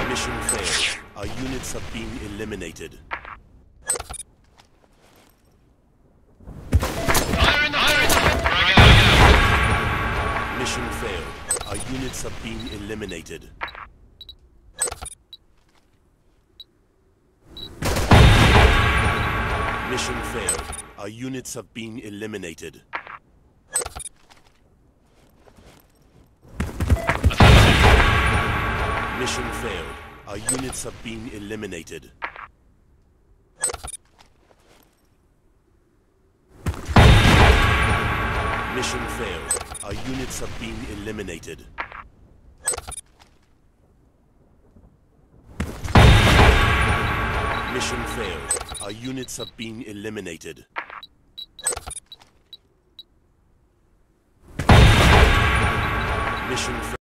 Mission failed. Our units have been eliminated. Mission failed. Our units have been eliminated. Mission failed. Our units have been eliminated. Mission failed. Our units have been eliminated. Mission failed. Our units have been eliminated. Mission failed. Our units have been eliminated. Mission failed.